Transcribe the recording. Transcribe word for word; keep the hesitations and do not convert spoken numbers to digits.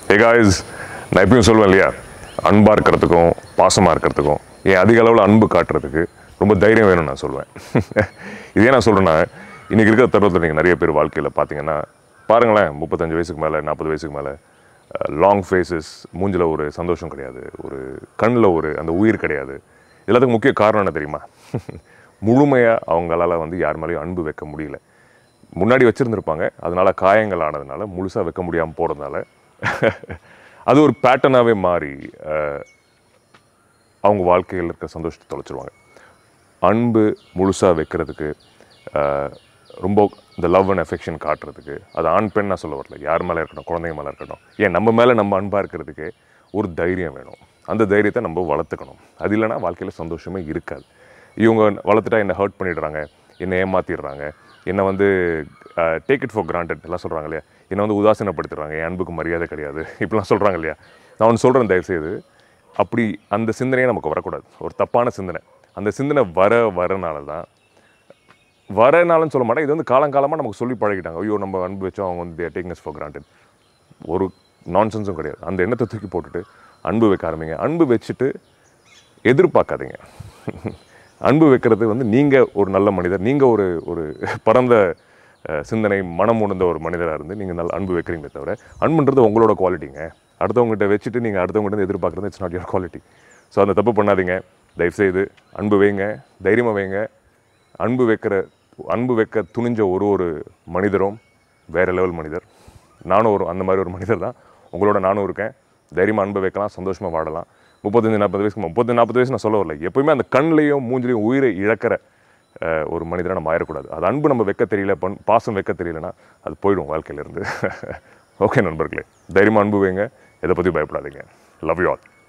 Hey guys, நான் எப்பயும் சொல்லுவேன் இல்லையா, அன்பாக இருக்கிறதுக்கும் பாசமாக இருக்கிறதுக்கும் ஏன் அதிக அளவில் அன்பு காட்டுறதுக்கு ரொம்ப தைரியம் வேணும்னு நான் சொல்லுவேன். இதே நான் சொல்கிறேன்னா, இன்றைக்கி இருக்கிற தருணத்தில் நீங்கள் நிறைய பேர் வாழ்க்கையில் பார்த்தீங்கன்னா பாருங்களேன், முப்பத்தஞ்சு வயசுக்கு மேலே நாற்பது வயசுக்கு மேலே லாங் ஃபேஸஸ், மூஞ்சில் ஒரு சந்தோஷம் கிடையாது, ஒரு கண்ணில் ஒரு அந்த உயிர் கிடையாது. எல்லாத்துக்கும் முக்கிய காரணம் என்ன தெரியுமா? முழுமையாக அவங்களால வந்து யார் மேலேயும் அன்பு வைக்க முடியல. முன்னாடி வச்சுருந்துருப்பாங்க, அதனால் காயங்கள் ஆனதுனால முழுசாக வைக்க முடியாமல் போகிறதுனால அது ஒரு பேட்டர்னாகவே மாறி அவங்க வாழ்க்கையில் இருக்க சந்தோஷத்தை தொலைச்சிருவாங்க. அன்பு முழுசாக வைக்கிறதுக்கு, ரொம்ப இந்த லவ் அண்ட் அஃபெக்ஷன் காட்டுறதுக்கு, அது ஆண் பெண் நான் சொல்ல வரல, யார் மேலே இருக்கட்டும், குழந்தைங்க மேலே இருக்கட்டும், ஏன் நம்ம மேலே நம்ம அன்பாக இருக்கிறதுக்கு ஒரு தைரியம் வேணும். அந்த தைரியத்தை நம்ம வளர்த்துக்கணும். அது இல்லைனா வாழ்க்கையில் சந்தோஷமே இருக்காது. இவங்க வளர்த்துட்டா என்னை ஹர்ட் பண்ணிடுறாங்க, என்னை ஏமாற்றிடுறாங்க, என்னை வந்து டேக் இட் ஃபார் கிராண்டட் எல்லாம் சொல்கிறாங்க இல்லையா, என்னை வந்து உதாசீனப்படுத்துறாங்க, என் அன்புக்கு மரியாதை கிடையாது இப்படிலாம் சொல்கிறாங்க இல்லையா. நான் ஒன்று சொல்கிறேன், தயவுசெய்து அப்படி அந்த சிந்தனையே நமக்கு வரக்கூடாது. ஒரு தப்பான சிந்தனை, அந்த சிந்தனை வர வரனால தான் வரனாலன்னு சொல்ல மாட்டேன், இது வந்து காலங்காலமாக நமக்கு சொல்லி பழகிட்டாங்க. ஐயோ நம்ம அன்பு வச்சோம், அவங்க வந்து டேக்கிங் அஸ் ஃபார் கிராண்டட். ஒரு நான்சென்ஸும் கிடையாது. அந்த எண்ணத்தை தூக்கி போட்டுட்டு அன்பு வைக்க ஆரம்பிங்க. அன்பு வச்சுட்டு எதிர்பார்க்காதீங்க. அன்பு வைக்கிறது வந்து நீங்கள் ஒரு நல்ல மனிதர், நீங்கள் ஒரு ஒரு பரந்த சிந்தனை மனம் உணர்ந்த ஒரு மனிதராக இருந்து நீங்கள் நல்ல அன்பு வைக்கிறீங்களே தவிர, அன்புன்றது உங்களோட குவாலிட்டிங்க. அடுத்தவங்ககிட்ட வச்சுட்டு நீங்கள் அடுத்தவங்ககிட்ட எதிர்பார்க்குறது it's not your quality. So அந்த தப்பு பண்ணாதீங்க. தயவுசெய்து அன்பு வைங்க, தைரியமாக வைங்க. அன்பு வைக்கிற அன்பு வைக்க துணிஞ்ச ஒரு ஒரு மனிதரும் வேறு லெவல் மனிதர். நானும் ஒரு அந்த மாதிரி ஒரு மனிதர் தான். உங்களோட நானும் இருக்கேன். தைரியமாக அன்பு வைக்கலாம், சந்தோஷமாக வாழலாம். முப்பத்தஞ்சு நாற்பது வயசுக்கு முப்பது நாற்பது வயசு நான் சொல்ல வரல, எப்போயுமே அந்த கண்ணிலையும் மூஞ்சிலையும் உயிரை இழக்கிற ஒரு மனிதரை நம்ம ஆயிடக்கூடாது. அது அன்பு நம்ம வைக்க தெரியல, பண் பாசம் வைக்க தெரியலனா அது போயிடும் வாழ்க்கையிலேருந்து. ஓகே நண்பர்களே, தைரியமாக அன்பு வைங்க, எதை பற்றி பயப்படாதீங்க. Love you all.